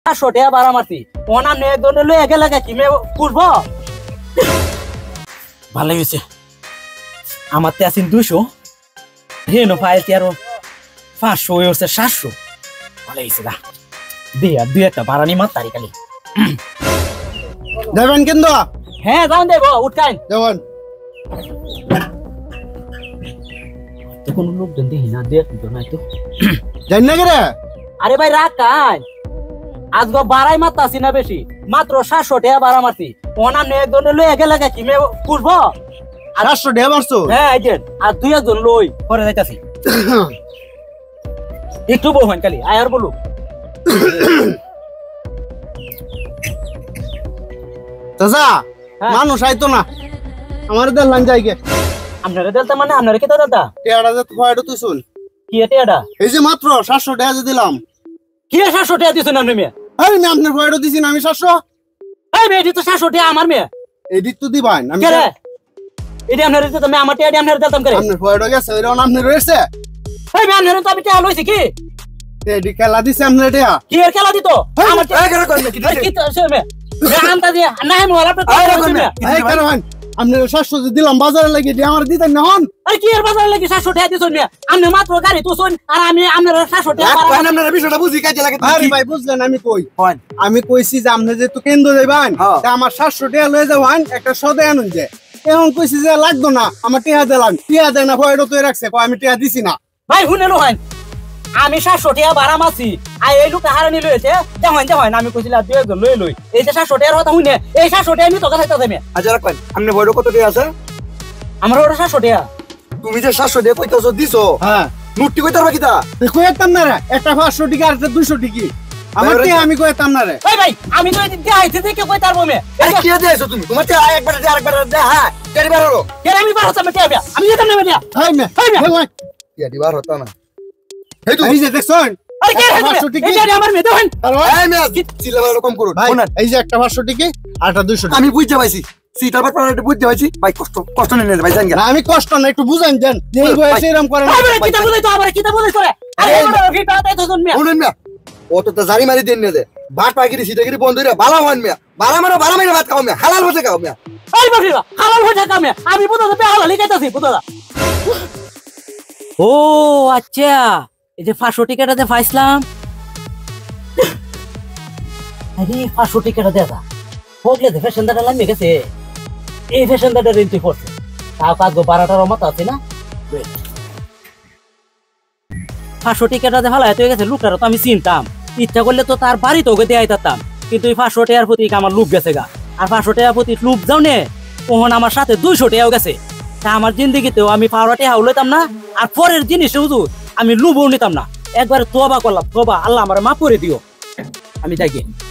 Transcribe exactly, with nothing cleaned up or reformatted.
ছোটিয়া বাড়া মারতি ওনা নে দনে লই একে লাগা কি মে পুরবো ভালো হইছে আমার তে আছেন দুইশো হেনো ফাইল তেরো পাঁচশো হইছে সাতশো ভালো হইছে দা দিয়া দুই একটা বাড়ানি মাত তারি খালি দেবেন কিন্তু হ্যাঁ যাও দেবো উঠকাই দেবেন তো কোন লোকজন দেখি না দেখ তো নাই তো জানি না রে আরে ভাই রাখ কাই আজ গো বাড়াই মারতা আছি না বেশি মাত্র সাতশো টাকা বাড়া মারতি ওনা নে দনে লই একে লাগা কি মে পুরবো সাতশো টাকা মারছো হ্যাঁ এজেন্ট আর দুই একজন লই পরে যাইতাছি একটু বহন খালি আয়ার বলু চাচা মানুষ আইতো না আমার দেড় যাই গে আপনারা দেলতা মানে আপনারা কি দাদা টেয়াটা যে ফয়ডো তুই শুন কি এটা এটা এই যে মাত্র সাতশো টাকা যে দিলাম কি সাতশো টাকা দিছেন আপনি মেয়ে আরে না আপনার ফয়ডো দিছি না আমি সাতশো এই মেয়ে এটা তো সাতশো টাকা আমার মেয়ে এডিট তো দিবান আমি কে রে এটা আপনারা দিতে আমি আমার টাকা আপনারা দিতাম করে আপনার ফয়ডো গেছে ওইরা আপনি রয়েছে এই মেয়ে আপনারা তো আমি টাকা লইছি কি এডি খেলা দিছে আপনার টাকা কি এর খেলা দিত আমার টাকা করে কই কি কি তো সে মেয়ে মেয়ে আনতা দিয়ে না হে মোলা তো এই কারণ আপনি সাতশো দিলাম বাজারে লাগি দিয়ে আমার দিতেন না হন আরে কি এর বাজারে লাগি সাতশো টাকা দিছেন মেয়ে আপনি মাত্র গাড়ি তো শুন আর আমি আপনারা সাতশো টাকা কোন আপনারা বিষয়টা বুঝি কাজে লাগে আরে ভাই বুঝলেন আমি কই আমি কইছি যে আপনি যে তো কেন্দ্র যাইবান তা আমার সাতশো টাকা লয়ে যাওয়ান একটা সদে আনুন যে এখন কইছি যে লাগতো না আমার টিয়া দিলাম টিয়া দেয় না ফয়ডো তো রাখছে কই আমি টিয়া দিছি না ভাই শুনেলো হয় আমি সাতশো টাকা বাড়া মাছি আর এই লোকটা হারানি লইছে দেখেন দেখেন আমি কইছিলাম দুই একজন লই লই এই যে সাতশো টাকার কথা শুনে এই সাতশো টাকা আমি তোকে খাইতে যাবে আচ্ছা রাখবেন আপনি ফয়ডো কত টাকা আছে আমার ওটা সাতশো টাকা তুমি যে সাতশো টাকা কইতাছো দিছো হ্যাঁ নোটটি কইতার বাকি তা কইতাম না রে একটা পাঁচশো টাকা আর একটা দুইশো টাকা আমার টিয়া আমি কইতাম না রে ভাই ভাই আমি তো এদিক দিয়ে আইতে থেকে কই তারবো মে আরে কি দিয়েছো তুমি তোমার তে একবার দে আরেকবার দে হ্যাঁ কেডি বার হলো কে আমি বারো সামনে টিয়া আমি যেতাম না মেয়া হাই মে হাই মে কেডি বার হতো না এই তো এই যে দেখছন আরে কে এই যে আমার মে দেখেন এই মে চিল্লাবার কম করুন ভাই এই যে একটা পাঁচশো টাকা আর একটা দুইশো টাকা আমি বুঝতে পাইছি সিটার পর পর বুঝতে পাইছি ভাই কষ্ট কষ্ট নেন ভাই জান না আমি কষ্ট না একটু বুঝান দেন এই বয়সে এরকম করে না আরে কিতা বলাই তো আবার কিতা বলাই করে আরে আমার ভিটা তাই তো শুন মে শুনেন না অত তো জারি মারি দেন না দে বাট পাগিরি সিটাগিরি বন্ধ হইরা বালা হন মে বালা মারো বালা মাইরা ভাত খাও মে হালাল বসে খাও মে আরে বাবা হালাল হয়ে থাকা মে আমি বুঝা তো হালাল লিখাইতাছি বুঝা ও আচ্ছা এই যে পাঁচশো টাকাটা দে পাইছিলাম আরে পাঁচশো টাকাটা দেখা হোকলে দে ফ্যাশন দাটা লাগবে গেছে এই ফ্যাশন দাটা রেন্টি করছে তাও কাজ গো বারোটার মতো আছে না পাঁচশো টাকাটা দে ভালো হয়ে গেছে লোকটারও তো আমি চিনতাম ইচ্ছা করলে তো তার বাড়ি তোকে দেয়াই তাতাম কিন্তু এই পাঁচশো টাকার প্রতি আমার লুপ গেছে গা আর পাঁচশো টাকার প্রতি লুপ যাও নে ওহন আমার সাথে দুইশো টাকাও গেছে তা আমার জিন্দিগিতেও আমি পাওয়া টাকা লইতাম না আর পরের জিনিস হুজুর আমি লুবও নিতাম না একবারে তোবা করলাম তোবা আল্লাহ আমার মাফ করে দিও আমি যাই